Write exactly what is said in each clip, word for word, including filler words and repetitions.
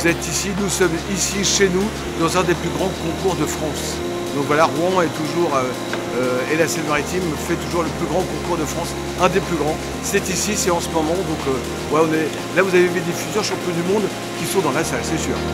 vous êtes ici, nous sommes ici chez nous, dans un des plus grands concours de France. Donc voilà, Rouen est toujours, euh, euh, et la Seine-Maritime fait toujours le plus grand concours de France, un des plus grands. C'est ici, c'est en ce moment, donc euh, ouais, on est, là vous avez vu des futurs champions du monde qui sont dans la salle, c'est sûr.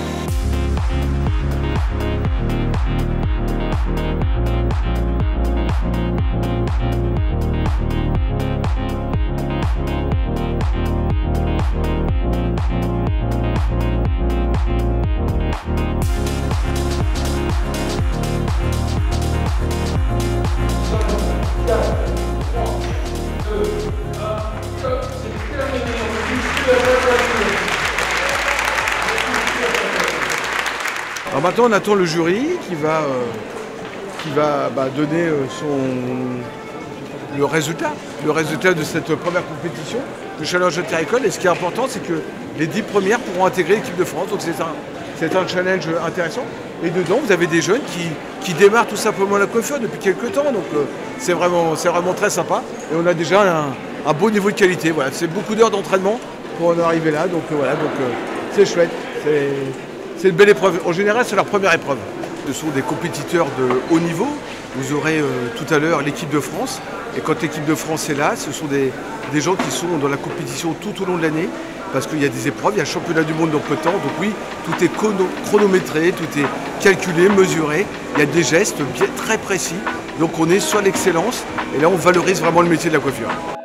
Alors maintenant on attend le jury qui va, euh, qui va bah, donner euh, son, le résultat, le résultat de cette première compétition, le Challenge Interrécoles. Et ce qui est important, c'est que les dix premières pourront intégrer l'équipe de France. Donc c'est un, c'est un challenge intéressant. Et dedans, vous avez des jeunes qui, qui démarrent tout simplement la coiffure depuis quelques temps. Donc euh, c'est vraiment, c'est vraiment très sympa. Et on a déjà un, un beau niveau de qualité. Voilà, c'est beaucoup d'heures d'entraînement pour en arriver là. Donc euh, voilà, donc euh, c'est chouette. C'est une belle épreuve. En général, c'est leur première épreuve. Ce sont des compétiteurs de haut niveau. Vous aurez euh, tout à l'heure l'équipe de France. Et quand l'équipe de France est là, ce sont des, des gens qui sont dans la compétition tout au long de l'année. Parce qu'il y a des épreuves, il y a le championnat du monde dans peu de temps. Donc oui, tout est chronométré, tout est calculé, mesuré. Il y a des gestes bien, très précis. Donc on est sur l'excellence. Et là, on valorise vraiment le métier de la coiffure.